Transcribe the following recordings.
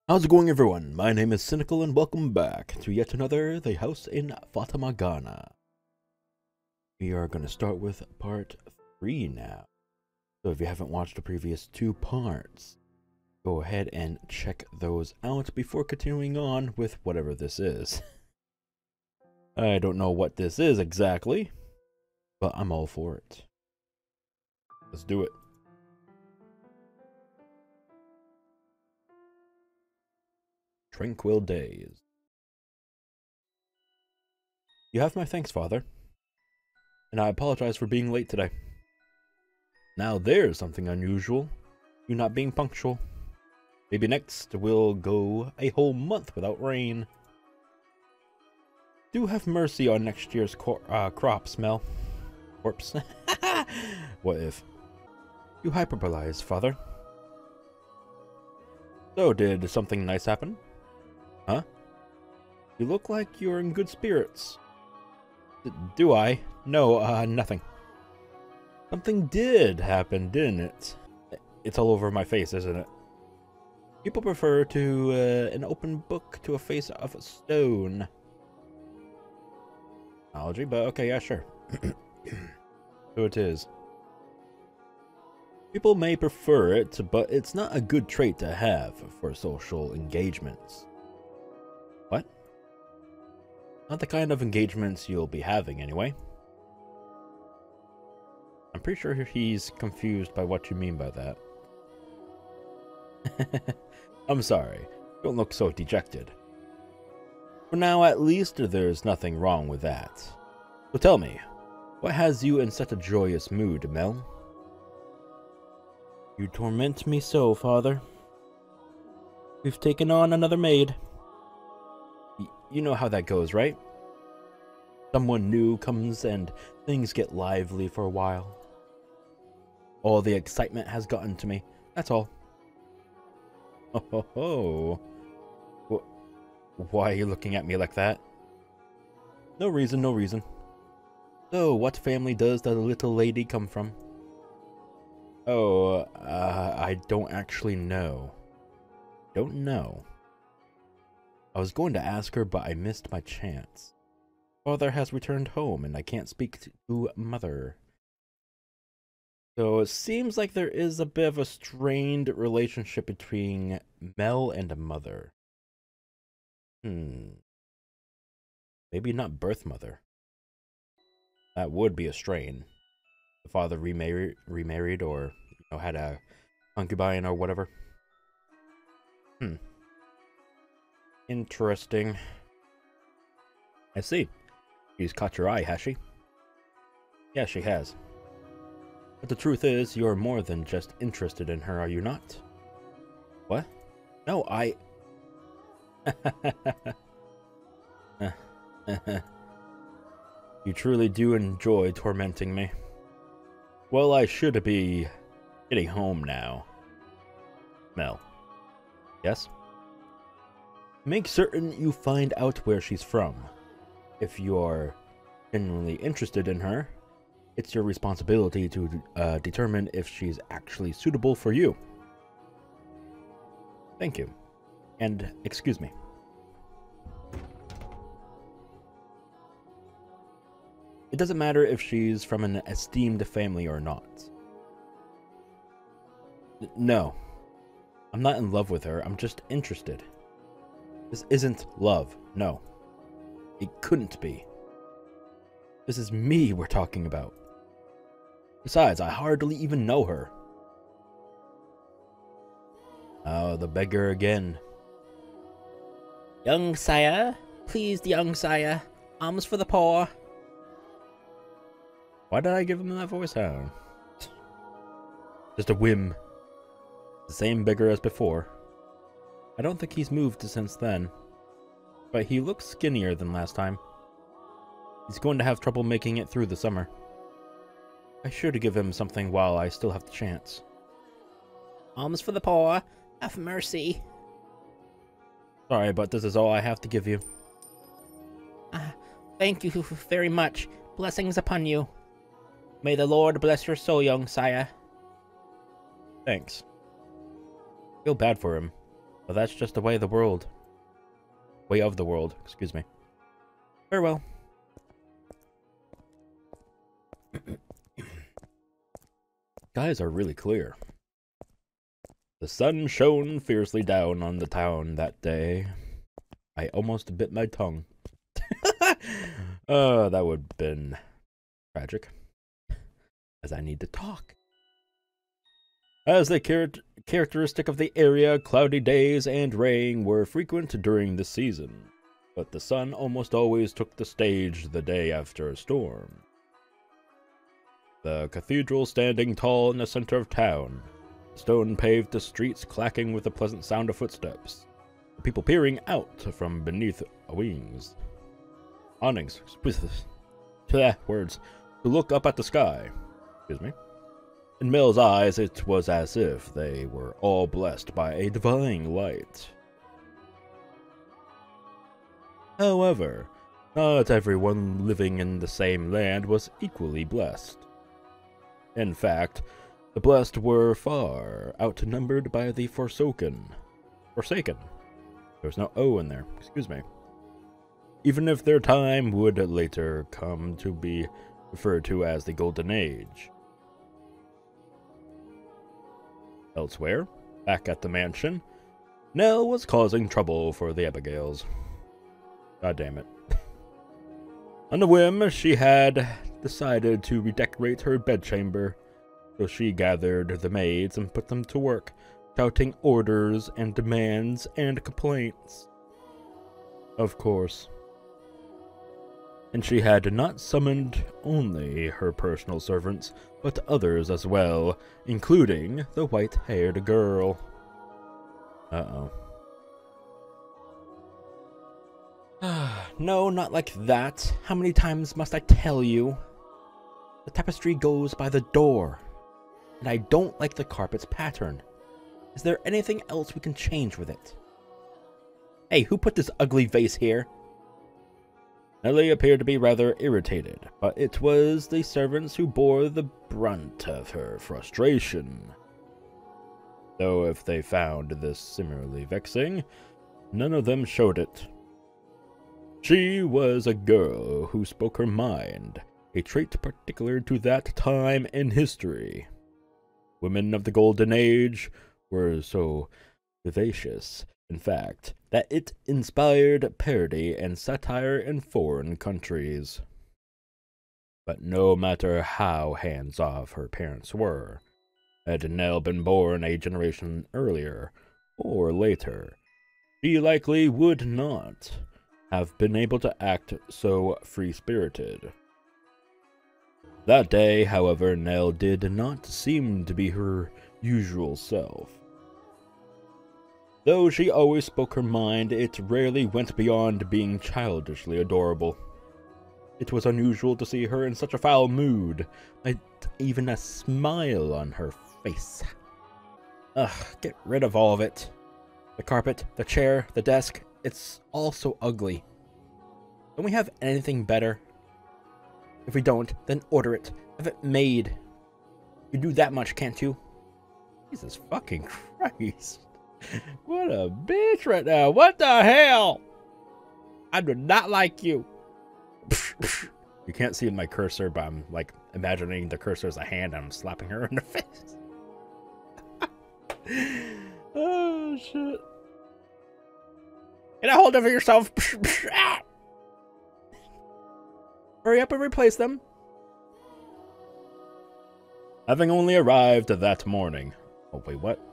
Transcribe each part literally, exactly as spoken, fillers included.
How's it going, everyone? My name is Sinikle, and welcome back to yet another The House in Fata Morgana. We are going to start with part three now. So if you haven't watched the previous two parts, go ahead and check those out before continuing on with whatever this is. I don't know what this is exactly, but I'm all for it. Let's do it. Tranquil days. You have my thanks, Father. And I apologize for being late today. Now there's something unusual. You not being punctual. Maybe next we'll go a whole month without rain. Do have mercy on next year's cor uh, crops, Mel. Corpse. What if? You hyperbolize, Father. So, did something nice happen? Huh? You look like you're in good spirits. D do I? No, uh, nothing. Something did happen, didn't it? It's all over my face, isn't it? People prefer to, uh, an open book to a face of stone. Analogy, but okay, yeah, sure. So it is. People may prefer it, but it's not a good trait to have for social engagements. What? Not the kind of engagements you'll be having, anyway. I'm pretty sure he's confused by what you mean by that. I'm sorry. Don't look so dejected. For now, at least, there's nothing wrong with that. So tell me, what has you in such a joyous mood, Mel? You torment me so, Father. We've taken on another maid. Y you know how that goes, right? Someone new comes and things get lively for a while. All the excitement has gotten to me, that's all. Oh ho ho. Wh Why are you looking at me like that? No reason, no reason. So, what family does the little lady come from? Oh, uh, I don't actually know. Don't know. I was going to ask her, but I missed my chance. Father has returned home, and I can't speak to Mother. So it seems like there is a bit of a strained relationship between Mel and Mother. Hmm. Maybe not birth mother. That would be a strain. The father remarried, remarried, or you know, had a concubine or whatever. Hmm. Interesting. I see. She's caught your eye, has she? Yeah, she has. But the truth is, you're more than just interested in her, are you not? What? No, I... You truly do enjoy tormenting me. Well, I should be getting home now. Mel. Yes? Make certain you find out where she's from. If you're genuinely interested in her, it's your responsibility to uh, determine if she's actually suitable for you. Thank you. And excuse me. It doesn't matter if she's from an esteemed family or not. N- no. I'm not in love with her, I'm just interested. This isn't love, no. It couldn't be. This is me we're talking about. Besides, I hardly even know her. Oh, the beggar again. Young sire, please, the young sire, alms for the poor. Why did I give him that voice? I don't know. Just a whim. The same beggar as before. I don't think he's moved since then. But he looks skinnier than last time. He's going to have trouble making it through the summer. I should give him something while I still have the chance. Alms for the poor. Have mercy. Sorry, but this is all I have to give you. Uh, thank you very much. Blessings upon you. May the Lord bless your soul, young sire. Thanks. Feel bad for him. But that's just the way of the world. Way of the world, excuse me. Farewell. Skies are really clear. The sun shone fiercely down on the town that day. I almost bit my tongue. Oh, that would have been tragic. As I need to talk. As the char characteristic of the area, cloudy days and rain were frequent during the season. But the sun almost always took the stage the day after a storm. The cathedral standing tall in the center of town. Stone paved the streets clacking with the pleasant sound of footsteps. The people peering out from beneath wings. Awnings. Words. To look up at the sky. Excuse me. In Mel's eyes, it was as if they were all blessed by a divine light. However, not everyone living in the same land was equally blessed. In fact, the blessed were far outnumbered by the forsaken. Forsaken. There's no O in there, excuse me. Even if their time would later come to be referred to as the Golden Age. Elsewhere, back at the mansion, Nell was causing trouble for the Abigails. God damn it. On a whim, she had decided to redecorate her bedchamber, so she gathered the maids and put them to work, shouting orders and demands and complaints. Of course. And she had not summoned only her personal servants, but others as well, including the white-haired girl. Uh-oh. No, not like that. How many times must I tell you? The tapestry goes by the door, and I don't like the carpet's pattern. Is there anything else we can change with it? Hey, who put this ugly vase here? Nellie appeared to be rather irritated, but it was the servants who bore the brunt of her frustration. Though if they found this similarly vexing, none of them showed it. She was a girl who spoke her mind, a trait particular to that time in history. Women of the Golden Age were so vivacious, in fact, that it inspired parody and satire in foreign countries. But no matter how hands-off her parents were, had Nell been born a generation earlier or later, she likely would not have been able to act so free-spirited. That day, however, Nell did not seem to be her usual self. Though she always spoke her mind, it rarely went beyond being childishly adorable. It was unusual to see her in such a foul mood, not even a smile on her face. Ugh, get rid of all of it. The carpet, the chair, the desk, it's all so ugly. Don't we have anything better? If we don't, then order it. Have it made. You do that much, can't you? Jesus fucking Christ. What a bitch right now. What the hell? I do not like you. You can't see my cursor, but I'm like imagining the cursor as a hand and I'm slapping her in the face. Oh, shit. Get a hold of yourself. Hurry up and replace them. Having only arrived that morning. Oh, wait, what?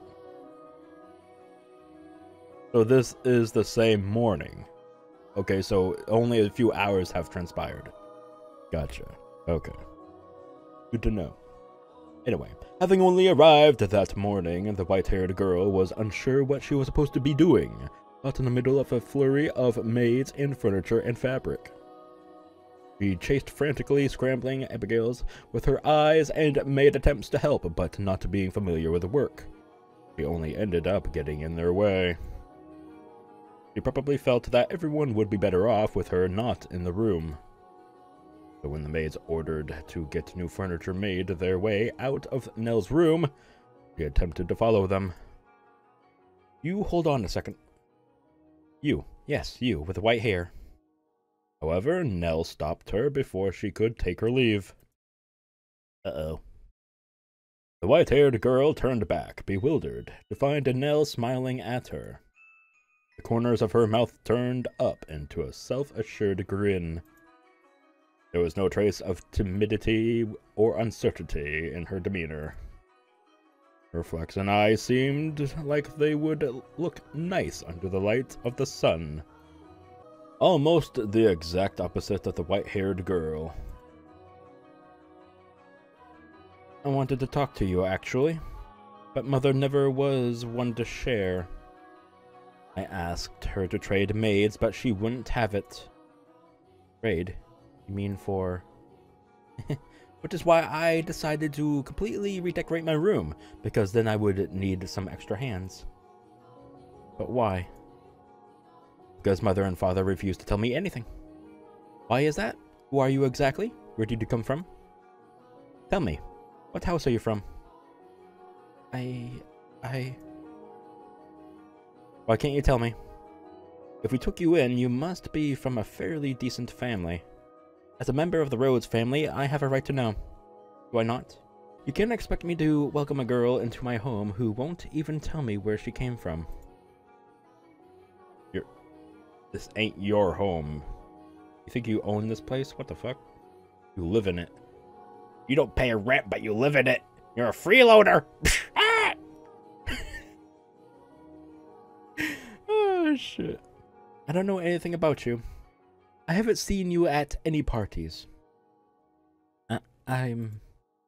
So this is the same morning. Okay, so only a few hours have transpired. Gotcha. Okay. Good to know. Anyway, having only arrived that morning, the white-haired girl was unsure what she was supposed to be doing, caught in the middle of a flurry of maids and furniture and fabric. She chased frantically, scrambling Abigail's with her eyes and made attempts to help, but not being familiar with the work. She only ended up getting in their way. She probably felt that everyone would be better off with her not in the room. So when the maids ordered to get new furniture made their way out of Nell's room, she attempted to follow them. You hold on a second. You, yes, you, with the white hair. However, Nell stopped her before she could take her leave. Uh-oh. The white-haired girl turned back, bewildered, to find Nell smiling at her. The corners of her mouth turned up into a self-assured grin. There was no trace of timidity or uncertainty in her demeanor. Her flaxen eyes seemed like they would look nice under the light of the sun. Almost the exact opposite of the white-haired girl. I wanted to talk to you, actually, but Mother never was one to share. I asked her to trade maids, but she wouldn't have it. Trade? You mean for... Which is why I decided to completely redecorate my room, because then I would need some extra hands. But why? Because Mother and Father refused to tell me anything. Why is that? Who are you exactly? Where did you come from? Tell me, what house are you from? I... I... Why can't you tell me? If we took you in, you must be from a fairly decent family. As a member of the Rhodes family, I have a right to know. Do I not? You can't expect me to welcome a girl into my home who won't even tell me where she came from. You're... This ain't your home. You think you own this place? What the fuck? You live in it. You don't pay a rent, but you live in it. You're a freeloader. Ah! Oh, shit. I don't know anything about you. I haven't seen you at any parties. Uh, I'm...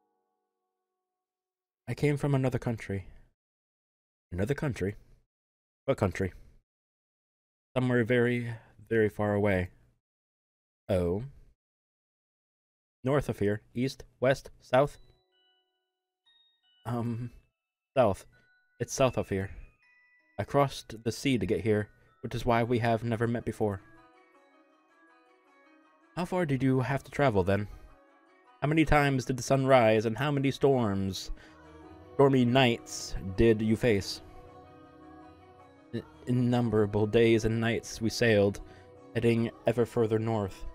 I came from another country. Another country? What country? Somewhere very, very far away. Oh. North of here. East? West? South? Um, south. It's south of here. I crossed the sea to get here, which is why we have never met before. How far did you have to travel, then? How many times did the sun rise, and how many storms, stormy nights did you face? Innumerable days and nights we sailed, heading ever further north.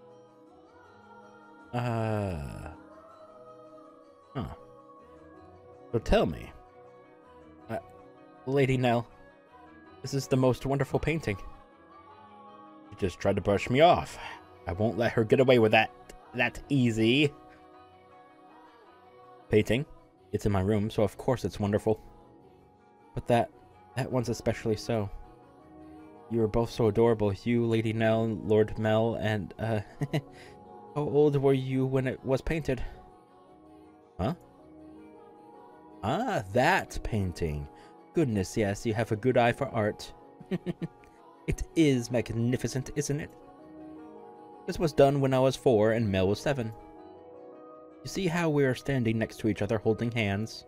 Uh... Huh. So tell me, uh, Lady Nell, this is the most wonderful painting. You just tried to brush me off. I won't let her get away with that. That easy. Painting? It's in my room, so of course it's wonderful. But that, that one's especially so. You were both so adorable. You, Lady Nell, Lord Mel, and, uh... how old were you when it was painted? Huh? Ah, that painting. Goodness, yes, you have a good eye for art. It is magnificent, isn't it? This was done when I was four and Mel was seven. You see how we are standing next to each other holding hands?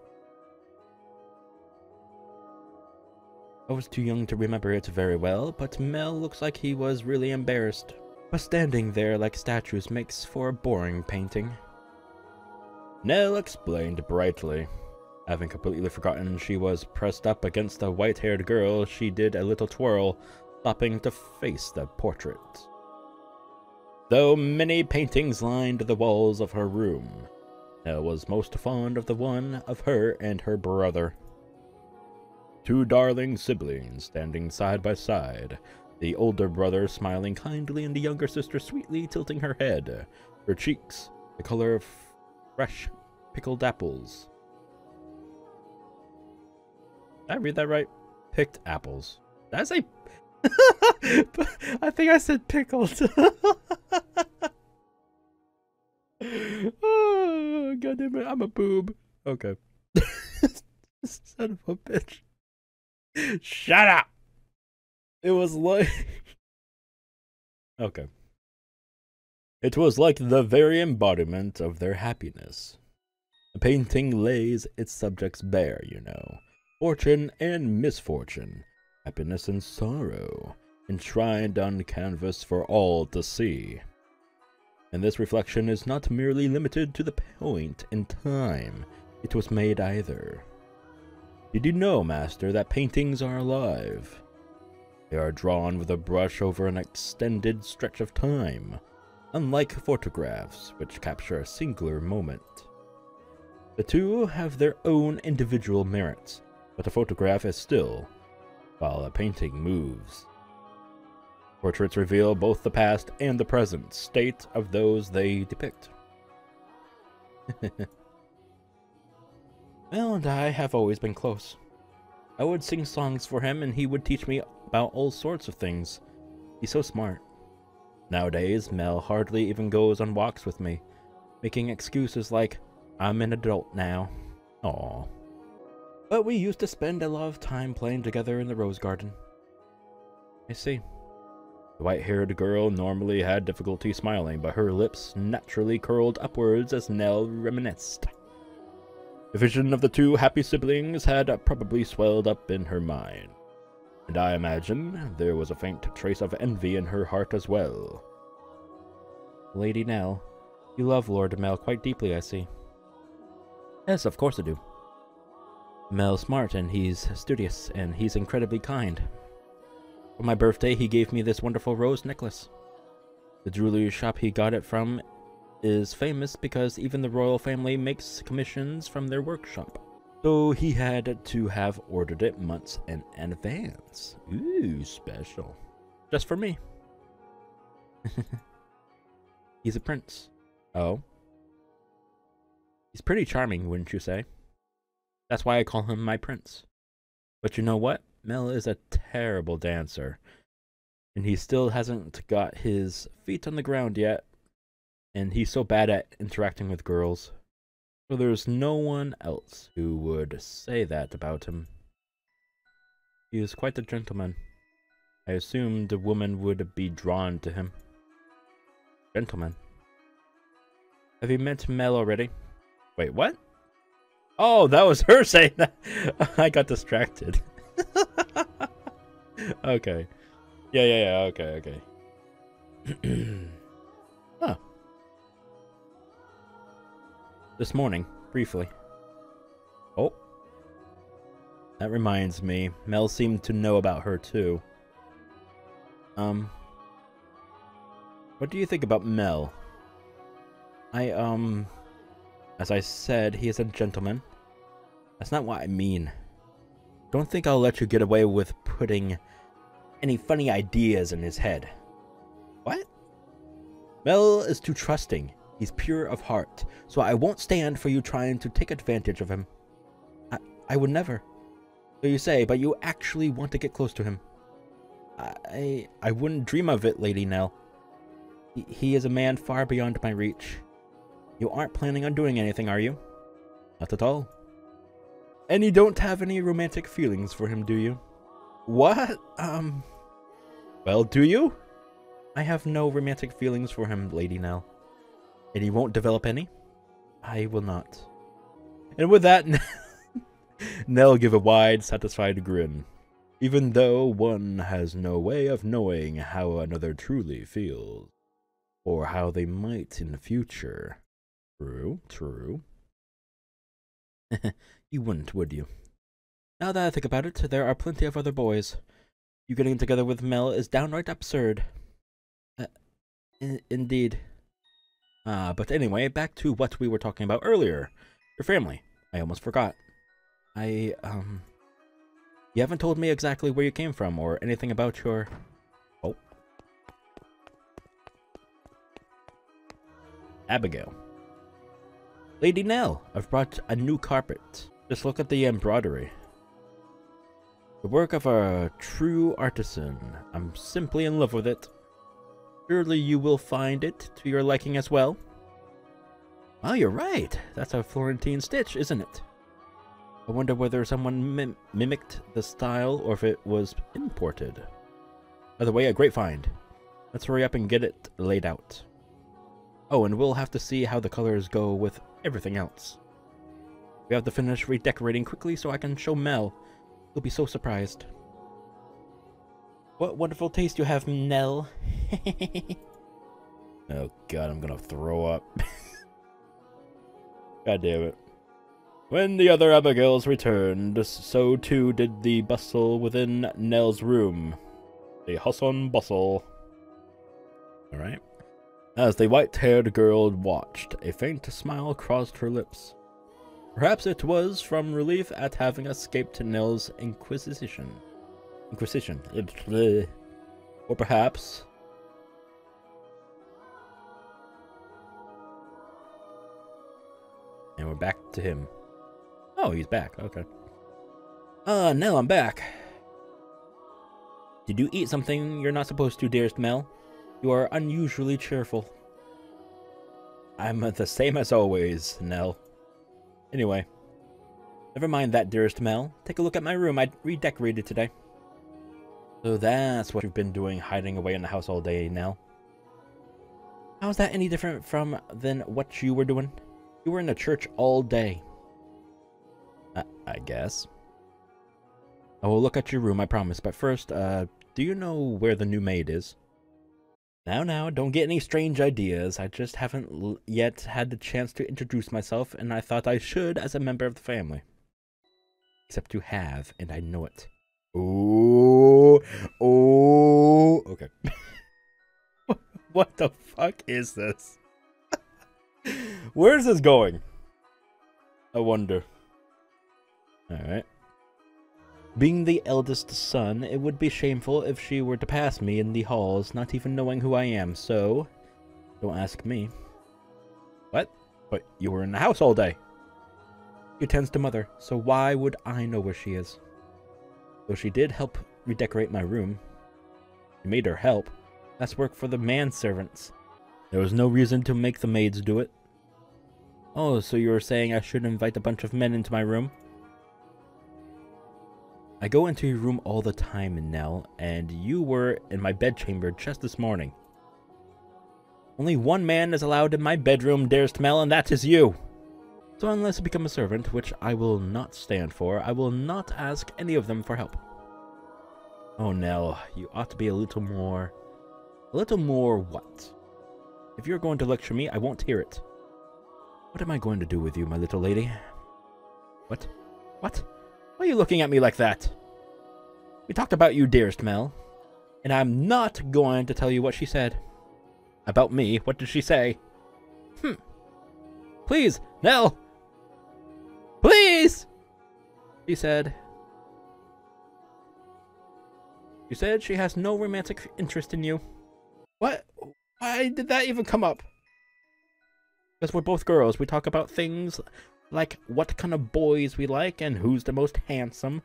I was too young to remember it very well, but Mel looks like he was really embarrassed. But standing there like statues makes for a boring painting. Nell explained brightly. Having completely forgotten she was pressed up against the white-haired girl, she did a little twirl, stopping to face the portrait. Though many paintings lined the walls of her room, Nell was most fond of the one of her and her brother. Two darling siblings standing side by side, the older brother smiling kindly and the younger sister sweetly tilting her head, her cheeks the color of fresh pickled apples. Did I read that right? Picked apples. Did I say... I think I said pickled. Oh, God damn it, I'm a boob. Okay. Son of a bitch. Shut up! It was like... Okay. It was like the very embodiment of their happiness. The painting lays its subjects bare, you know. Fortune and misfortune, happiness and sorrow, enshrined on canvas for all to see. And this reflection is not merely limited to the point in time it was made either. Did you know, master, that paintings are alive? They are drawn with a brush over an extended stretch of time, unlike photographs, which capture a singular moment. The two have their own individual merits, but a photograph is still, while a painting moves. Portraits reveal both the past and the present state of those they depict. Mel and I have always been close. I would sing songs for him and he would teach me about all sorts of things. He's so smart. Nowadays, Mel hardly even goes on walks with me, making excuses like, I'm an adult now. Aww. But we used to spend a lot of time playing together in the rose garden. I see. The white-haired girl normally had difficulty smiling, but her lips naturally curled upwards as Nell reminisced. The vision of the two happy siblings had probably swelled up in her mind, and I imagine there was a faint trace of envy in her heart as well. Lady Nell, you love Lord Mel quite deeply, I see. Yes, of course I do. Mel's smart, and he's studious, and he's incredibly kind. For my birthday, he gave me this wonderful rose necklace. The jewelry shop he got it from is famous because even the royal family makes commissions from their workshop. So he had to have ordered it months in advance. Ooh, special. Just for me. He's a prince. Oh? He's pretty charming, wouldn't you say? That's why I call him my prince. But you know what? Mel is a terrible dancer. And he still hasn't got his feet on the ground yet. And he's so bad at interacting with girls. So there's no one else who would say that about him. He is quite a gentleman. I assumed a woman would be drawn to him. Gentleman. Have you met Mel already? Wait, what? Oh, that was her saying that. I got distracted. Okay. Yeah, yeah, yeah. Okay, okay. Huh. This morning, briefly. Oh. That reminds me. Mel seemed to know about her, too. Um. What do you think about Mel? I, um... As I said, he is a gentleman. That's not what I mean. Don't think I'll let you get away with putting any funny ideas in his head. What? Mel is too trusting. He's pure of heart, so I won't stand for you trying to take advantage of him. I, I would never. So you say, but you actually want to get close to him. I, I wouldn't dream of it, Lady Nell. He, he is a man far beyond my reach. You aren't planning on doing anything, are you? Not at all. And you don't have any romantic feelings for him, do you? What? Um... Well, do you? I have no romantic feelings for him, Lady Nell. And he won't develop any? I will not. And with that, Nell gave a wide, satisfied grin. Even though one has no way of knowing how another truly feels. Or how they might in the future. True, true. You wouldn't, would you? Now that I think about it, there are plenty of other boys. You getting together with Mel is downright absurd. Uh, in indeed. Ah, uh, but anyway, back to what we were talking about earlier. Your family. I almost forgot. I, um... You haven't told me exactly where you came from, or anything about your... Oh. Abigail. Lady Nell, I've brought a new carpet. Just look at the embroidery. The work of a true artisan. I'm simply in love with it. Surely you will find it to your liking as well. Oh, you're right. That's a Florentine stitch, isn't it? I wonder whether someone mim mimicked the style or if it was imported. By the way, a great find. Let's hurry up and get it laid out. Oh, and we'll have to see how the colors go with everything else. We have to finish redecorating quickly so I can show Mel. He'll be so surprised. What wonderful taste you have, Nell. Oh god, I'm gonna throw up. God damn it. When the other Abigails returned, so too did the bustle within Nell's room. The hustle and bustle. Alright. As the white-haired girl watched, a faint smile crossed her lips. Perhaps it was from relief at having escaped Nell's inquisition. Inquisition. Or perhaps... And we're back to him. Oh, he's back. Okay. Uh, Nell, I'm back. Did you eat something you're not supposed to, dearest Mel? You are unusually cheerful. I'm the same as always, Nell. Anyway. Never mind that, dearest Mel. Take a look at my room. I redecorated today. So that's what you've been doing, hiding away in the house all day, Nell. How's that any different from than what you were doing? You were in the church all day. I, I guess. I will look at your room, I promise. But first, uh, do you know where the new maid is? Now, now, don't get any strange ideas. I just haven't l yet had the chance to introduce myself, and I thought I should as a member of the family. Except you have, and I know it. Ooh, ooh. Okay. What the fuck is this? Where's this going? I wonder. Alright. Being the eldest son, it would be shameful if she were to pass me in the halls, not even knowing who I am, so... Don't ask me. What? But you were in the house all day. She tends to mother, so why would I know where she is? Though she did help redecorate my room. You made her help. That's work for the manservants. There was no reason to make the maids do it. Oh, so you were saying I should invite a bunch of men into my room? I go into your room all the time, Nell, and you were in my bedchamber just this morning. Only one man is allowed in my bedroom, dearest Mel, and that is you. So unless you become a servant, which I will not stand for, I will not ask any of them for help. Oh, Nell, you ought to be a little more... A little more what? If you're going to lecture me, I won't hear it. What am I going to do with you, my little lady? What? What? Why are you looking at me like that? We talked about you, dearest Mel. And I'm not going to tell you what she said. About me? What did she say? Hmm. Please, Nell! Please! She said... You said she has no romantic interest in you. What? Why did that even come up? Because we're both girls. We talk about things like what kind of boys we like and who's the most handsome.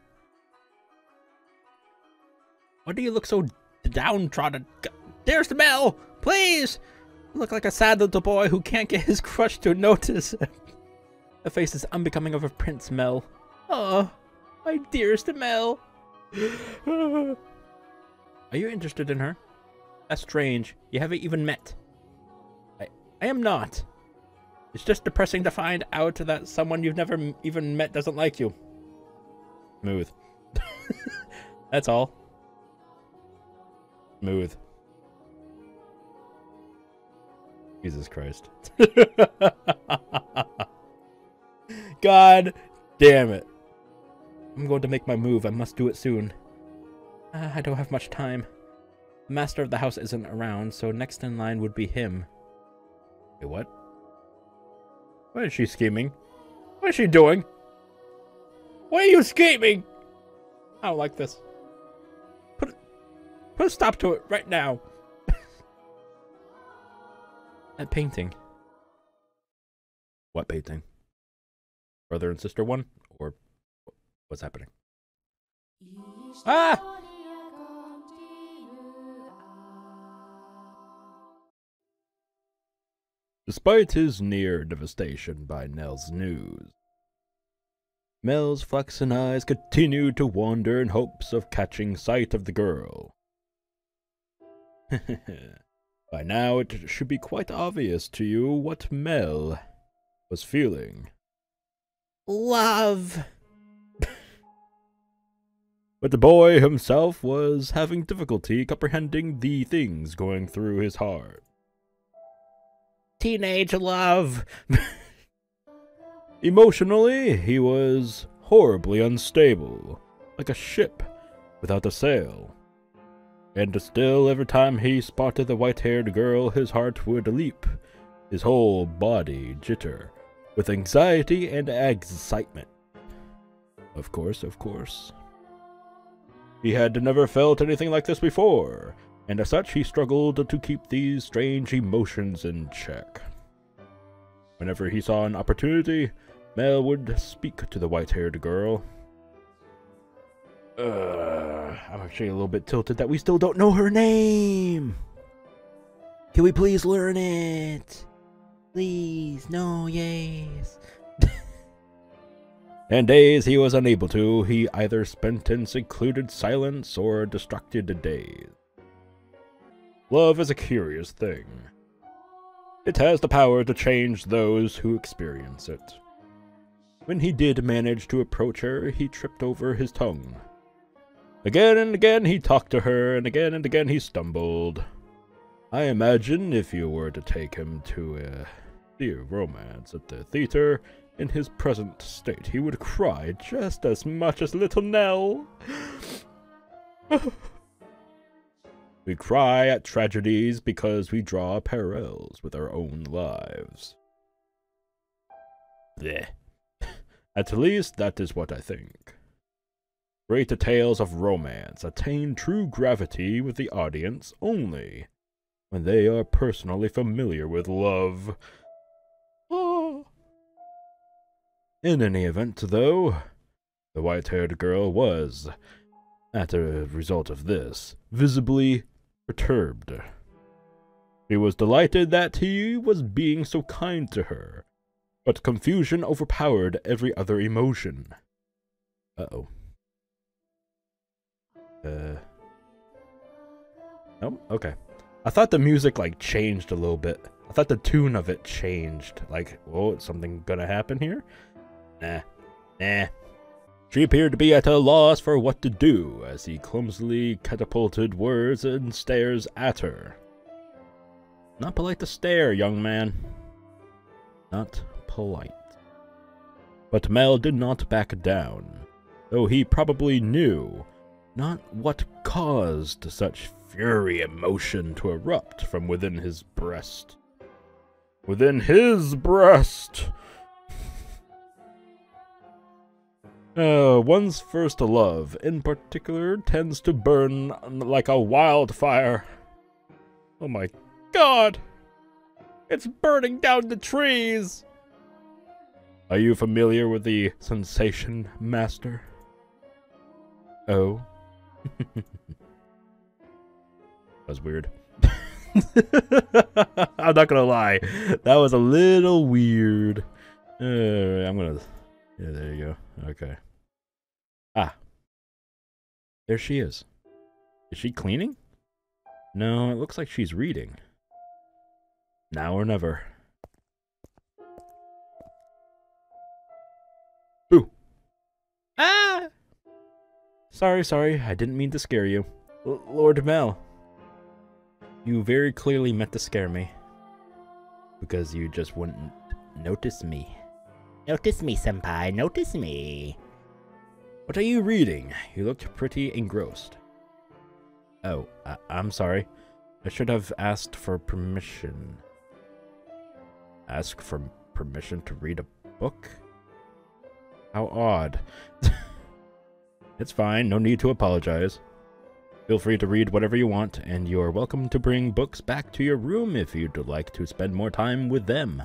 Why do you look so downtrodden? Dearest Mel, please! You look like a sad little boy who can't get his crush to notice. The face is unbecoming of a prince, Mel. Oh, my dearest Mel. Are you interested in her? That's strange. You haven't even met. I, I am not. It's just depressing to find out that someone you've never m even met doesn't like you. Smooth. That's all. Smooth. Jesus Christ. God damn it. I'm going to make my move. I must do it soon. Uh, I don't have much time. The master of the house isn't around, so next in line would be him. Wait, what? What is she scheming? What is she doing? Why are you scheming? I don't like this. Put, put a stop to it right now. That painting. What painting? Brother and sister one? Or what's happening? Ah! Despite his near devastation by Nell's news, Mel's flaxen eyes continued to wander in hopes of catching sight of the girl. By now it should be quite obvious to you what Mel was feeling. Love! But the boy himself was having difficulty comprehending the things going through his heart. Teenage love! Emotionally, he was horribly unstable, like a ship without a sail. And still, every time he spotted the white-haired girl, his heart would leap, his whole body jitter, with anxiety and excitement. Of course, of course. He had never felt anything like this before, and as such he struggled to keep these strange emotions in check. Whenever he saw an opportunity, Mel would speak to the white-haired girl. Uh, I'm actually a little bit tilted that we still don't know her name! Can we please learn it? Please, no, yes. And days he was unable to, he either spent in secluded silence or distracted days. Love is a curious thing. It has the power to change those who experience it. When he did manage to approach her, he tripped over his tongue. Again and again he talked to her, and again and again he stumbled. I imagine if you were to take him to a dear romance at the theater, in his present state, he would cry just as much as little Nell. We cry at tragedies because we draw parallels with our own lives. Blech. At least that is what I think. Great tales of romance attain true gravity with the audience only when they are personally familiar with love. Oh. In any event, though, the white-haired girl was, as a result of this, visibly perturbed. She was delighted that he was being so kind to her, but confusion overpowered every other emotion. Uh-oh. Uh... Oh, okay. I thought the music, like, changed a little bit. I thought the tune of it changed. Like, oh, is something gonna happen here? Nah. Nah. She appeared to be at a loss for what to do, as he clumsily catapulted words and stares at her. Not polite to stare, young man. Not polite. But Mel did not back down, though he probably knew not what caused such fury emotion to erupt from within his breast. Within his breast! Uh, one's first love, in particular, tends to burn like a wildfire. Oh my god! It's burning down the trees! Are you familiar with the sensation, Master? Oh. That was weird. I'm not gonna lie. That was a little weird. Uh, I'm gonna... Yeah, there you go. Okay. Ah. There she is. Is she cleaning? No, it looks like she's reading. Now or never. Boo! Ah! Sorry, sorry. I didn't mean to scare you. L Lord Mel. You very clearly meant to scare me. Because you just wouldn't notice me. Notice me, senpai. Notice me. What are you reading? You looked pretty engrossed. Oh, I I'm sorry. I should have asked for permission. Ask for permission to read a book? How odd. It's fine. No need to apologize. Feel free to read whatever you want, and you're welcome to bring books back to your room if you'd like to spend more time with them.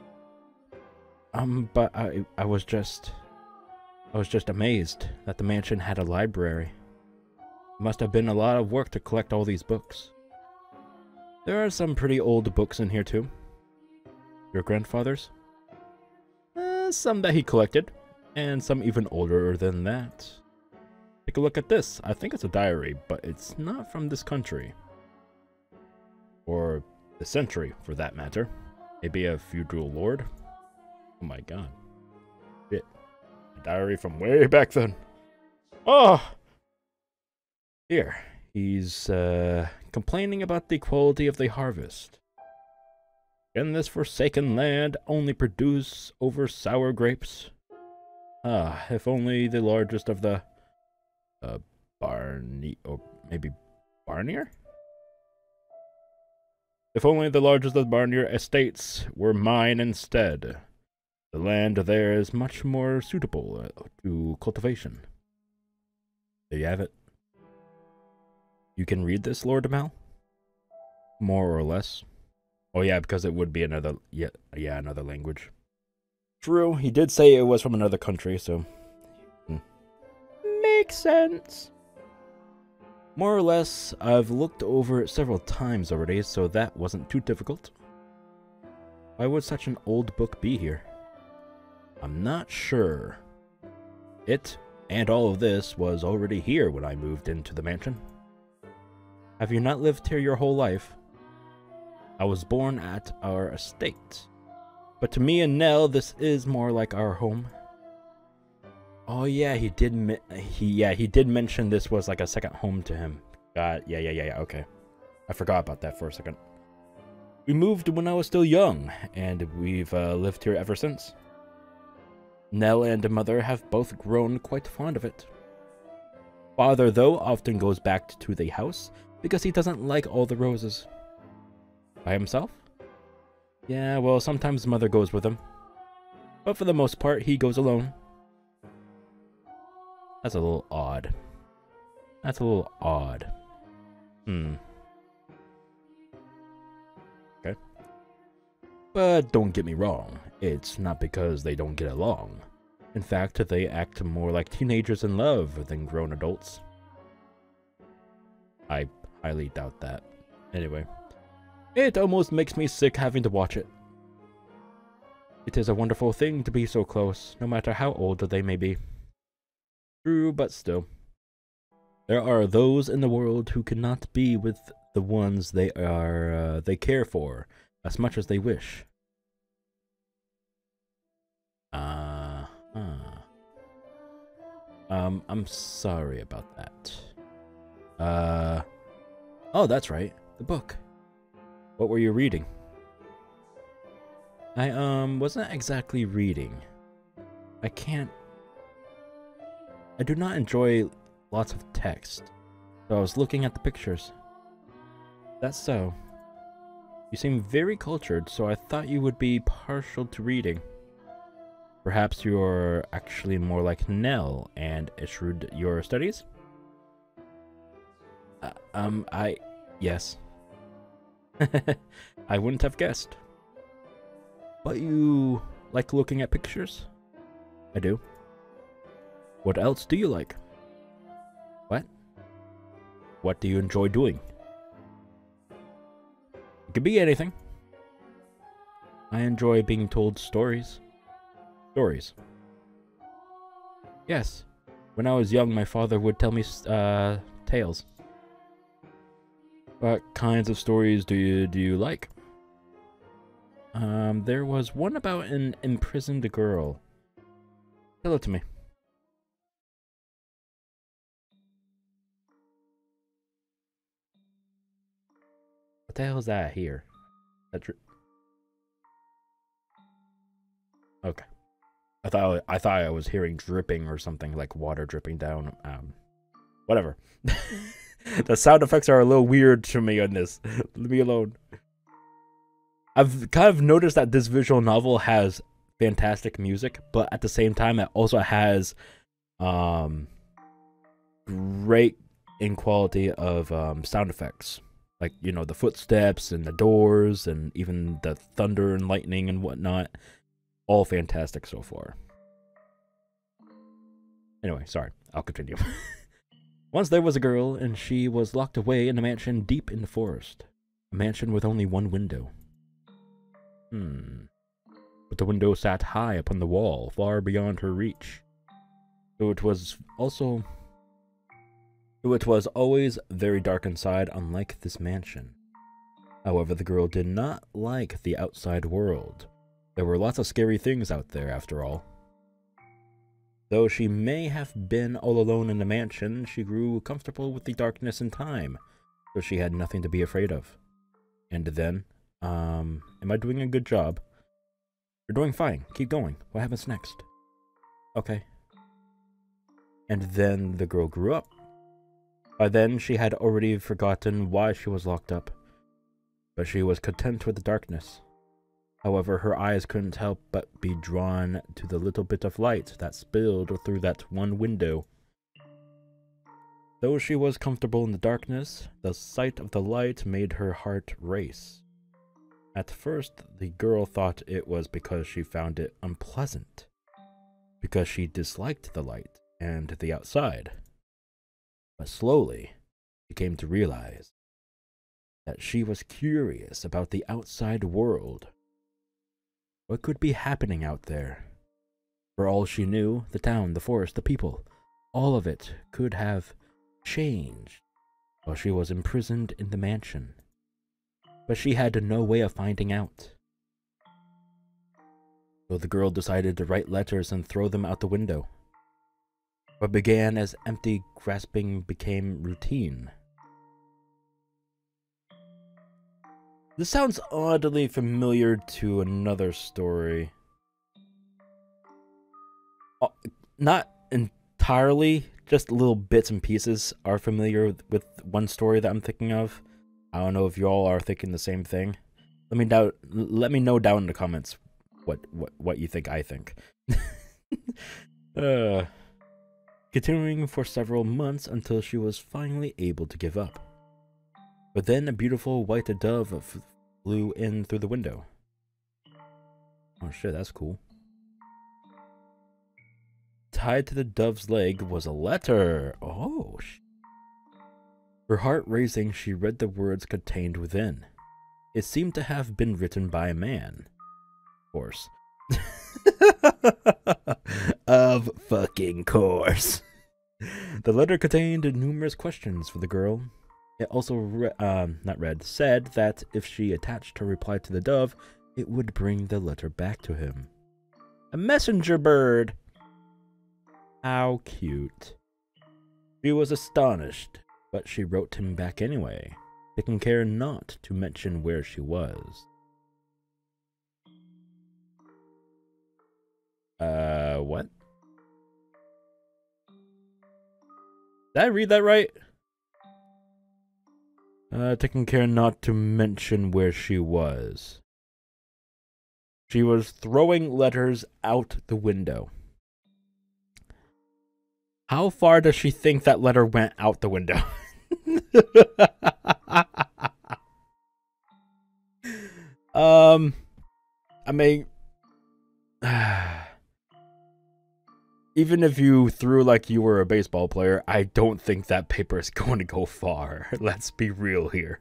Um, but I, I was just... I was just amazed that the mansion had a library. It must have been a lot of work to collect all these books. There are some pretty old books in here, too. Your grandfather's? Uh, some that he collected, and some even older than that. Take a look at this. I think it's a diary, but it's not from this country. Or the century, for that matter. Maybe a feudal lord? Oh my god. Shit. A diary from way back then. Oh! Here. He's, uh, complaining about the quality of the harvest. Can this forsaken land only produce over sour grapes? Ah, if only the largest of the, uh, Barney, or maybe Barnier? If only the largest of the Barnier estates were mine instead. The land there is much more suitable uh, to cultivation. There you have it. You can read this, Lord Amal? More or less. Oh yeah, because it would be another, yeah, yeah, another language. True, he did say it was from another country, so... Hmm. Makes sense. More or less, I've looked over it several times already, so that wasn't too difficult. Why would such an old book be here? I'm not sure. It, and all of this, was already here when I moved into the mansion. Have you not lived here your whole life? I was born at our estate. But to me and Nell, this is more like our home. Oh yeah, he did. Mi he yeah he did mention this was like a second home to him. God, yeah yeah yeah yeah. Okay, I forgot about that for a second. We moved when I was still young, and we've uh, lived here ever since. Nell and Mother have both grown quite fond of it. Father, though, often goes back to the house because he doesn't like all the roses. By himself? Yeah, well, sometimes Mother goes with him. But for the most part, he goes alone. That's a little odd. That's a little odd. Hmm. Okay. But don't get me wrong. It's not because they don't get along. In fact, they act more like teenagers in love than grown adults. I highly doubt that. Anyway. It almost makes me sick having to watch it. It is a wonderful thing to be so close, no matter how old they may be. True, but still. There are those in the world who cannot be with the ones they are uh, they care for as much as they wish. Uh, huh. Um, I'm sorry about that. Uh, oh, that's right, the book. What were you reading? I, um, wasn't exactly reading. I can't... I do not enjoy lots of text, so I was looking at the pictures. That's so. You seem very cultured, so I thought you would be partial to reading. Perhaps you're actually more like Nell and eschewed your studies? Uh, um, I... yes. I wouldn't have guessed. But you like looking at pictures? I do. What else do you like? What? What do you enjoy doing? It could be anything. I enjoy being told stories. Stories. Yes. When I was young, my father would tell me uh, tales. What kinds of stories do you do you like? Um, there was one about an imprisoned girl. Tell it to me. What the hell is that here? That's okay. I thought I thought I was hearing dripping or something, like water dripping down. Um, whatever. The sound effects are a little weird to me on this. Leave me alone. I've kind of noticed that this visual novel has fantastic music, but at the same time, it also has um, great in quality of um, sound effects. Like, you know, the footsteps and the doors and even the thunder and lightning and whatnot. All fantastic so far. Anyway, sorry. I'll continue. Once there was a girl, and she was locked away in a mansion deep in the forest. A mansion with only one window. Hmm. But the window sat high upon the wall, far beyond her reach. So it was also... So it was always very dark inside, unlike this mansion. However, the girl did not like the outside world. There were lots of scary things out there, after all. Though she may have been all alone in the mansion, she grew comfortable with the darkness in time, so she had nothing to be afraid of. And then, Um, am I doing a good job? You're doing fine. Keep going. What happens next? Okay. And then the girl grew up. By then, she had already forgotten why she was locked up. But she was content with the darkness. However, her eyes couldn't help but be drawn to the little bit of light that spilled through that one window. Though she was comfortable in the darkness, the sight of the light made her heart race. At first, the girl thought it was because she found it unpleasant, because she disliked the light and the outside. But slowly, she came to realize that she was curious about the outside world. What could be happening out there? For all she knew, the town, the forest, the people, all of it could have changed while she was imprisoned in the mansion. But she had no way of finding out. So the girl decided to write letters and throw them out the window. What began as empty grasping became routine. This sounds oddly familiar to another story. Oh, not entirely, just little bits and pieces are familiar with one story that I'm thinking of. I don't know if you all are thinking the same thing. Let me down, let me know down in the comments what what what you think I think. uh, continuing for several months until she was finally able to give up. But then a beautiful white dove flew in through the window. Oh shit, that's cool. Tied to the dove's leg was a letter. Oh shit. Her heart racing, she read the words contained within. It seemed to have been written by a man. Of course. Of fucking course. The letter contained numerous questions for the girl. It also, re um, not read, said that if she attached her reply to the dove, it would bring the letter back to him. A messenger bird! How cute. She was astonished, but she wrote him back anyway, taking care not to mention where she was. Uh, what? Did I read that right? Uh, taking care not to mention where she was. She was throwing letters out the window. How far does she think that letter went out the window? um, I mean, even if you threw like you were a baseball player, I don't think that paper is going to go far. Let's be real here.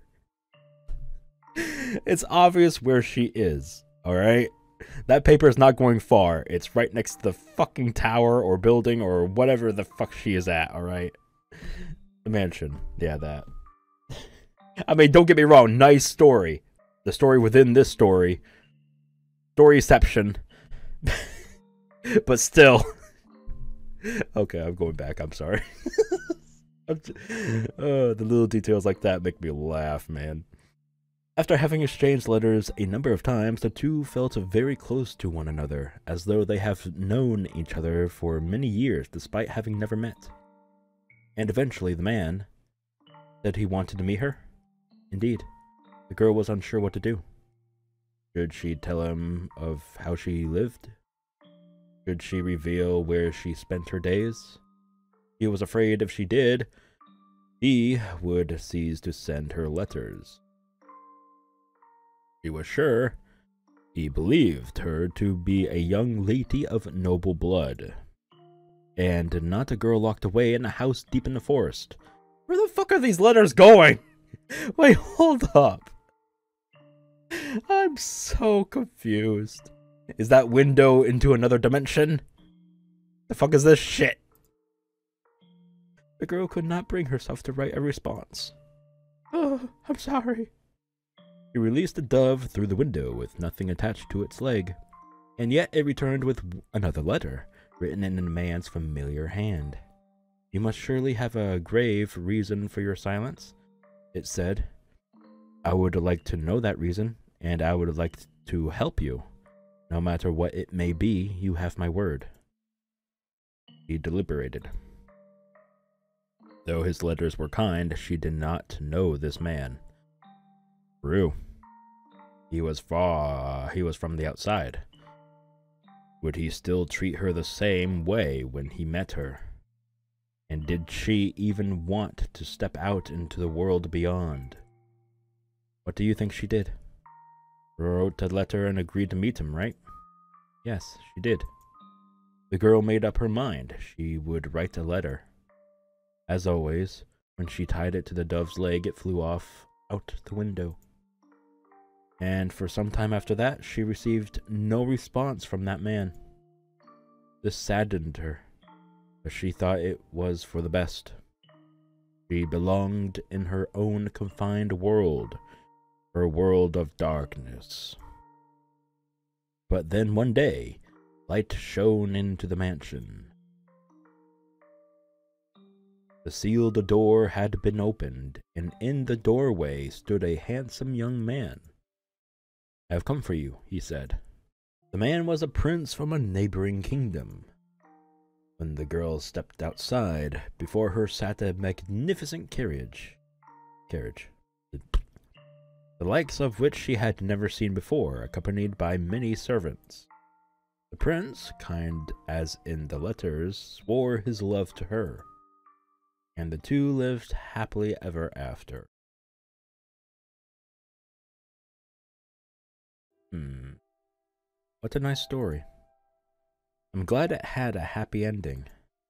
It's obvious where she is, alright? That paper is not going far. It's right next to the fucking tower or building or whatever the fuck she is at, alright? The mansion. Yeah, that. I mean, don't get me wrong. Nice story. The story within this story. Storyception. But still. Okay, I'm going back. I'm sorry. I'm just, uh, the little details like that make me laugh, man. After having exchanged letters a number of times, the two felt very close to one another, as though they have known each other for many years despite having never met. And eventually the man said he wanted to meet her. Indeed, the girl was unsure what to do. Should she tell him of how she lived? Should she reveal where she spent her days? He was afraid if she did, he would cease to send her letters. He was sure he believed her to be a young lady of noble blood, and not a girl locked away in a house deep in the forest. Where the fuck are these letters going? Wait, hold up. I'm so confused. Is that window into another dimension? The fuck is this shit? The girl could not bring herself to write a response. Oh, I'm sorry. He released the dove through the window with nothing attached to its leg, and yet it returned with another letter, written in a man's familiar hand. You must surely have a grave reason for your silence, it said. I would like to know that reason, and I would like to help you. No matter what it may be, you have my word. He deliberated. Though his letters were kind, she did not know this man. True. He was far, he was from the outside. Would he still treat her the same way when he met her? And did she even want to step out into the world beyond? What do you think she did? Wrote a letter and agreed to meet him, right? Yes, she did. The girl made up her mind. She would write a letter. As always, when she tied it to the dove's leg, it flew off out the window. And for some time after that, she received no response from that man. This saddened her, but she thought it was for the best. She belonged in her own confined world, her world of darkness. But then one day, light shone into the mansion. The sealed door had been opened, and in the doorway stood a handsome young man. I have come for you, he said. The man was a prince from a neighboring kingdom. When the girl stepped outside, before her sat a magnificent carriage. Carriage. The likes of which she had never seen before, accompanied by many servants. The prince, kind as in the letters, swore his love to her, and the two lived happily ever after. Hmm. What a nice story. I'm glad it had a happy ending.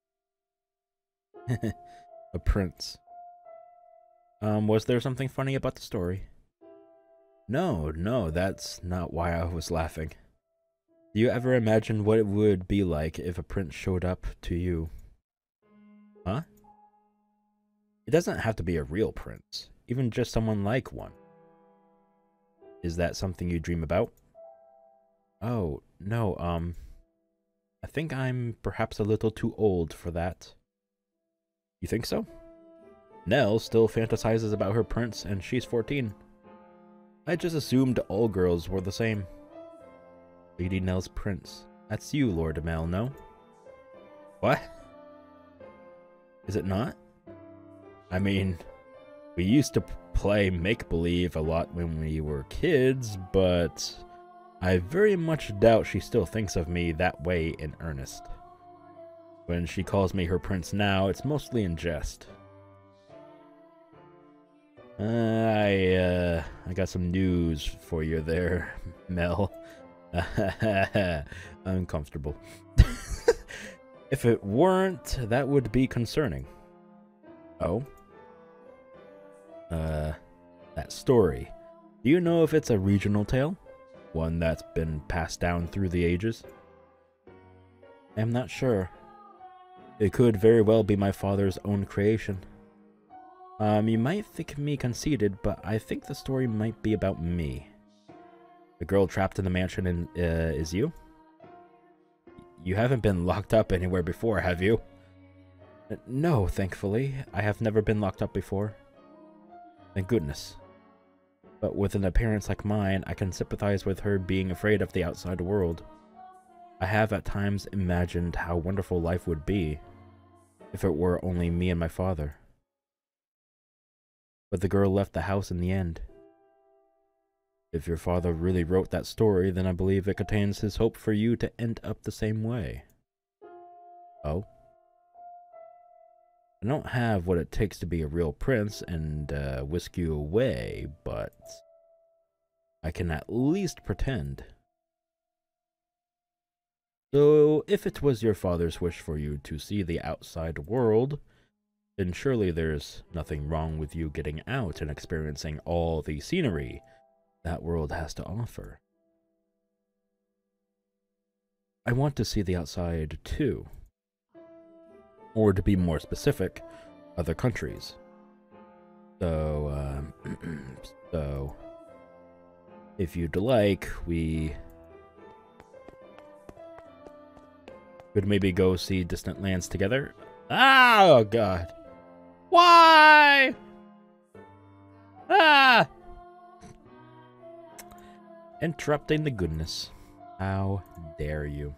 A prince. Um, was there something funny about the story? No, no, that's not why I was laughing. Do you ever imagine what it would be like if a prince showed up to you? Huh? It doesn't have to be a real prince, even just someone like one. Is that something you dream about? Oh, no, um, I think I'm perhaps a little too old for that. You think so? Nell still fantasizes about her prince, and she's fourteen. I just assumed all girls were the same. Lady Nell's prince. That's you, Lord Amel, no? What? Is it not? I mean, we used to play make-believe a lot when we were kids, but I very much doubt she still thinks of me that way in earnest. When she calls me her prince now, it's mostly in jest. Uh, I, uh, I got some news for you there, Mel. Uncomfortable. If it weren't, that would be concerning. Oh? Uh, that story. Do you know if it's a regional tale? One that's been passed down through the ages? I'm not sure. It could very well be my father's own creation. Um, you might think me conceited, but I think the story might be about me. The girl trapped in the mansion in, uh, is you? You haven't been locked up anywhere before, have you? Uh, no, thankfully. I have never been locked up before. Thank goodness. But with an appearance like mine, I can sympathize with her being afraid of the outside world. I have at times imagined how wonderful life would be if it were only me and my father. But the girl left the house in the end. If your father really wrote that story, then I believe it contains his hope for you to end up the same way. Oh? I don't have what it takes to be a real prince and uh, whisk you away, but I can at least pretend. So, if it was your father's wish for you to see the outside world, then surely there's nothing wrong with you getting out and experiencing all the scenery that world has to offer. I want to see the outside too. Or to be more specific, other countries. So, um, so, if you'd like, we could maybe go see distant lands together. Oh, God. Why? Ah! Interrupting the goodness. How dare you?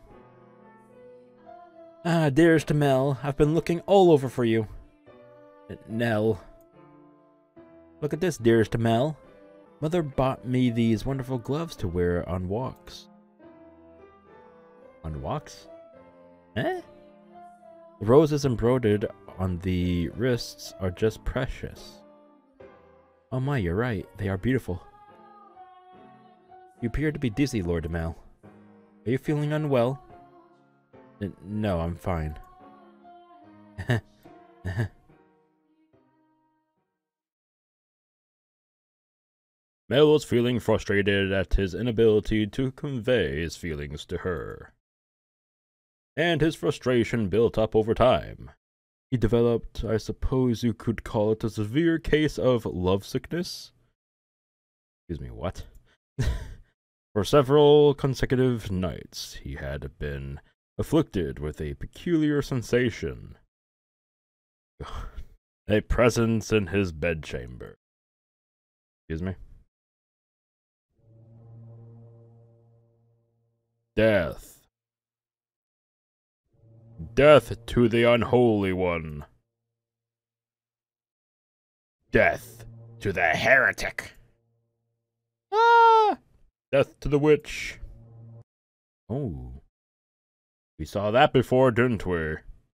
Ah, dearest Mel, I've been looking all over for you. Nell. Look at this, dearest Mel. Mother bought me these wonderful gloves to wear on walks. On walks? Eh? The roses embroidered on the wrists are just precious. Oh my, you're right. They are beautiful. You appear to be dizzy, Lord Mel. Are you feeling unwell? N no, I'm fine. Mel was feeling frustrated at his inability to convey his feelings to her. And his frustration built up over time. He developed, I suppose you could call it, a severe case of lovesickness? Excuse me, what? For several consecutive nights, he had been afflicted with a peculiar sensation. A presence in his bedchamber. Excuse me? Death. Death to the unholy one. Death to the heretic. Ah! Death to the witch. Oh. We saw that before, didn't we?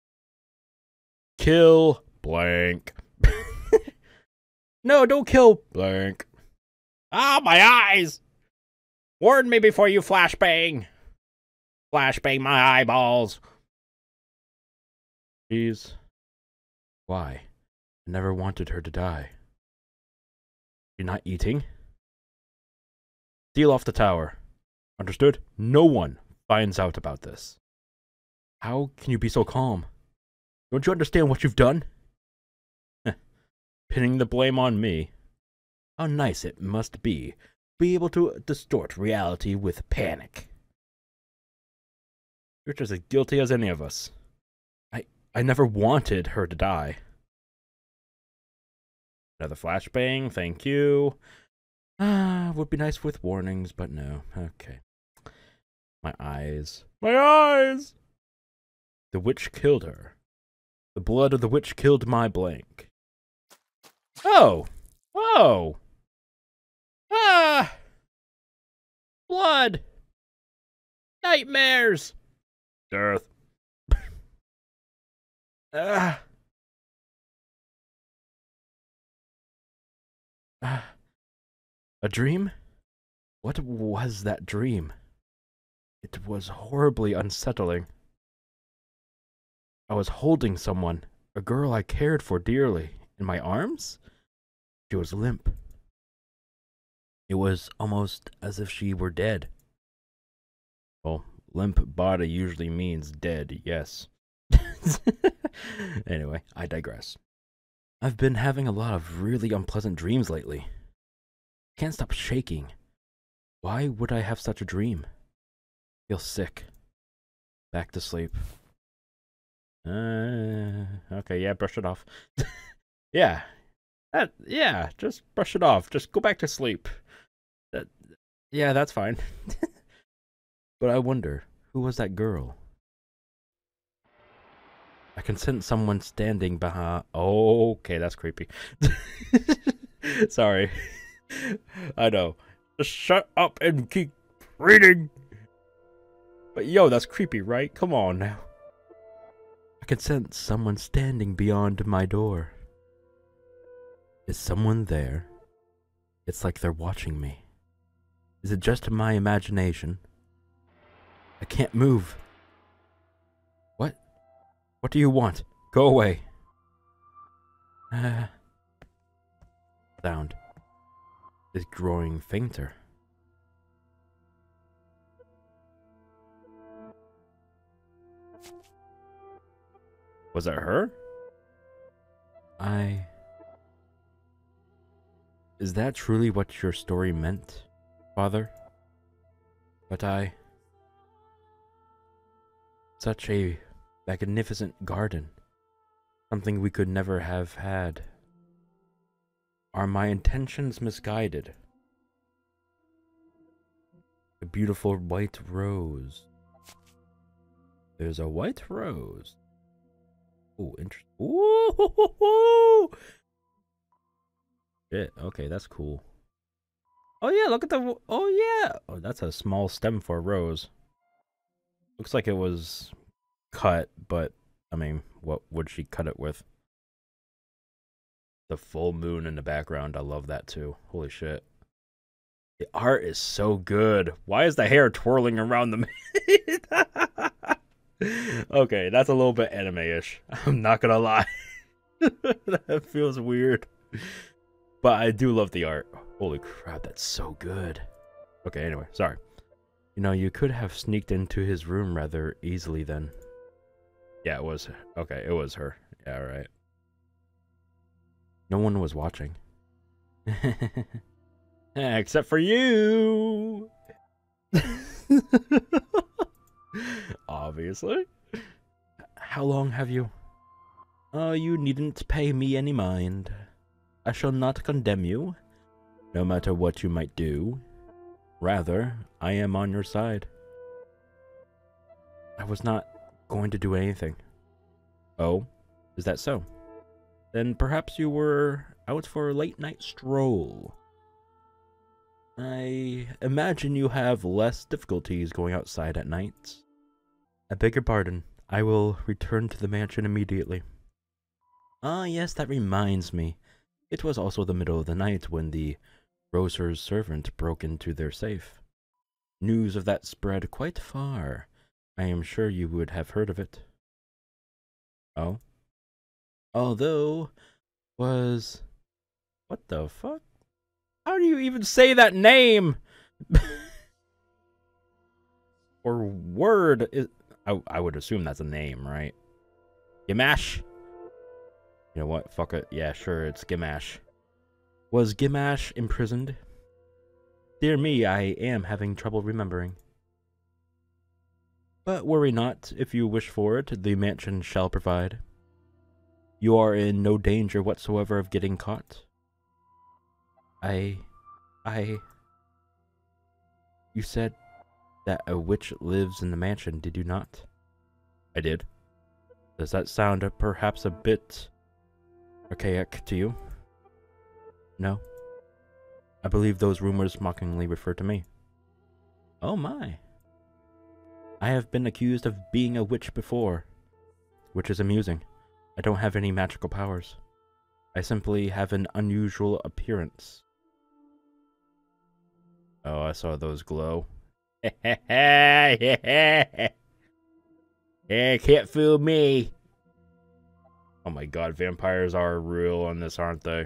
Kill blank. No, don't kill blank. Ah, my eyes! Warn me before you flashbang. Flashbang my eyeballs. Please. Why? I never wanted her to die. You're not eating? Steal off the tower. Understood? No one finds out about this. How can you be so calm? Don't you understand what you've done? Pinning the blame on me. How nice it must be be able to distort reality with panic. You're just as guilty as any of us. I I never wanted her to die. Another flashbang, thank you. Ah, would be nice with warnings, but no. Okay. My eyes. My eyes! The witch killed her. The blood of the witch killed my blank. Oh! Oh! Ah! Blood! Nightmares! Death. Ah! Ah! A dream? What was that dream? It was horribly unsettling. I was holding someone, a girl I cared for dearly, in my arms? She was limp. It was almost as if she were dead. Well, limp body usually means dead, yes. Anyway, I digress. I've been having a lot of really unpleasant dreams lately. I can't stop shaking. Why would I have such a dream? I feel sick. Back to sleep. Uh, okay, yeah, brush it off. Yeah. That, yeah, just brush it off. Just go back to sleep. That, yeah, that's fine. But I wonder, who was that girl? I can sense someone standing behind. Oh, okay, that's creepy. Sorry. I know. Just shut up and keep reading. But yo, that's creepy, right? Come on now. I can sense someone standing beyond my door. Is someone there? It's like they're watching me. Is it just my imagination? I can't move. What? What do you want? Go away. Ah. Sound is growing fainter. Was it her? I... Is that truly what your story meant, Father? But I... Such a magnificent garden. Something we could never have had. Are my intentions misguided? A beautiful white rose. There's a white rose. Oh, interesting. Ooh, shit. Okay, that's cool. Oh yeah, look at the. Oh yeah. Oh, that's a small stem for a rose. Looks like it was cut, but I mean, what would she cut it with? The full moon in the background. I love that too. Holy shit. The art is so good. Why is the hair twirling around the Okay, that's a little bit anime-ish. I'm not gonna lie. That feels weird. But I do love the art. Holy crap, that's so good. Okay, anyway, sorry. You know, you could have sneaked into his room rather easily then. Yeah, it was. Okay, it was her. Yeah, right. No one was watching. Except for you! Obviously. How long have you? Oh, you needn't pay me any mind. I shall not condemn you, no matter what you might do. Rather, I am on your side. I was not going to do anything. Oh, is that so? Then perhaps you were out for a late night stroll. I imagine you have less difficulties going outside at night. I beg your pardon. I will return to the mansion immediately. Ah, yes, that reminds me. It was also the middle of the night when the grocer's servant broke into their safe. News of that spread quite far. I am sure you would have heard of it. Oh? Although, was... What the fuck? How do you even say that name? Or word? Is, I, I would assume that's a name, right? Gimash? You know what? Fuck it. Yeah, sure, it's Gimash. Was Gimash imprisoned? Dear me, I am having trouble remembering. But worry not. If you wish for it, the mansion shall provide. You are in no danger whatsoever of getting caught. I... I... You said that a witch lives in the mansion, did you not? I did. Does that sound uh, perhaps a bit archaic to you? No. I believe those rumors mockingly refer to me. Oh my. I have been accused of being a witch before, which is amusing. I don't have any magical powers. I simply have an unusual appearance. Oh, I saw those glow. Yeah, can't fool me. Oh my god, vampires are real on this, aren't they?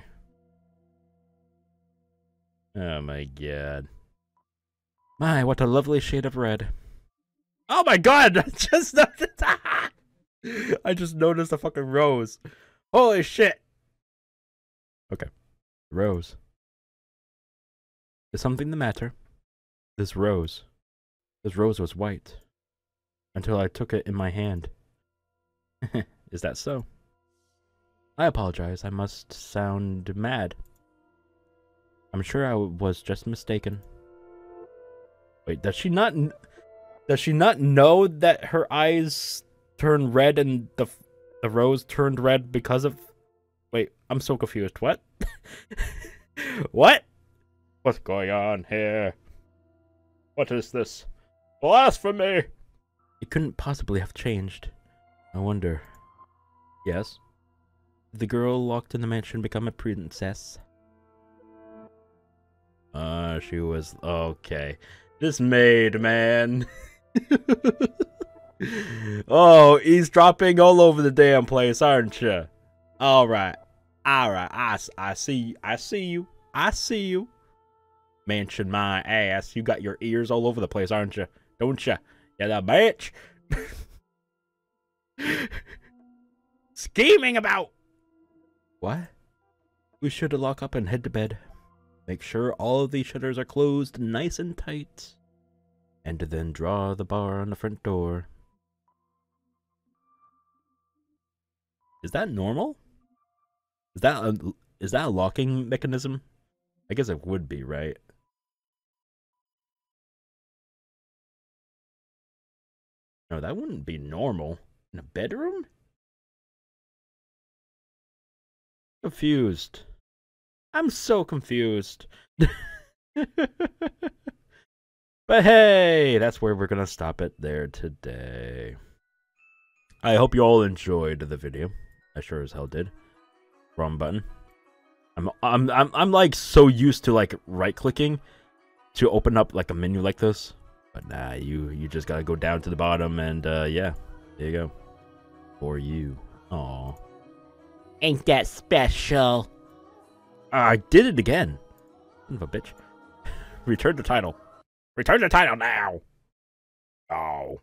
Oh my god. My, what a lovely shade of red. Oh my god! I just noticed. I just noticed a fucking rose. Holy shit. Okay. Rose. Is something the matter? This rose. This rose was white. Until I took it in my hand. Is that so? I apologize. I must sound mad. I'm sure I was just mistaken. Wait, does she not... Does she not know that her eyes turned red and the the rose turned red because of... Wait, I'm so confused. What? What? What's going on here? What is this? Blasphemy! It couldn't possibly have changed. I wonder. Yes? Did the girl locked in the mansion become a princess? Uh, she was... Okay. This maid, man. Oh, eavesdropping all over the damn place, aren't you? Alright. Alright. I, I see I see you. I see you. Mansion my ass. You got your ears all over the place, aren't you? Don't you? You the bitch. Scheming about. What? We should lock up and head to bed. Make sure all of these shutters are closed nice and tight. And then draw the bar on the front door. Is that normal? Is that a, is that a locking mechanism? I guess it would be, right? No, that wouldn't be normal. In a bedroom? Confused. I'm so confused. But hey, that's where we're gonna stop it there today. I hope you all enjoyed the video. I sure as hell did. Wrong button. I'm I'm I'm I'm like so used to like right clicking to open up like a menu like this. But nah, you you just gotta go down to the bottom and uh yeah, there you go. For you. Aw. Ain't that special? I did it again. Son of a bitch. Return the title. Return the title now. Oh.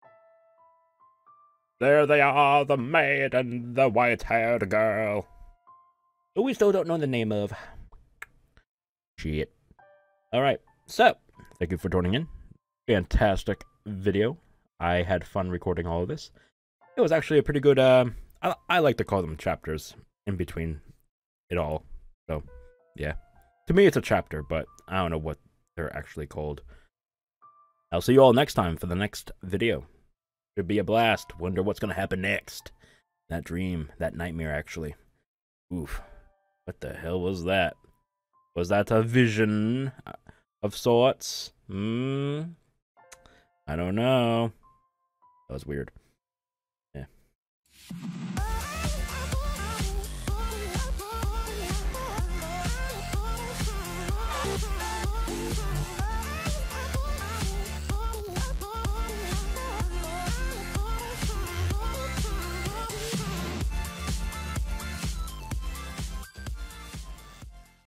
There they are, the maid and the white-haired girl. Who we still don't know the name of. Shit. Alright, so, thank you for joining in. Fantastic video. I had fun recording all of this. It was actually a pretty good, uh, I, I like to call them chapters in between it all. So, yeah. To me, it's a chapter, but I don't know what they're actually called. I'll see you all next time for the next video. Should be a blast. Wonder what's going to happen next. That dream, that nightmare, actually. Oof. What the hell was that? Was that a vision of sorts? Hmm? I don't know. That was weird. Yeah.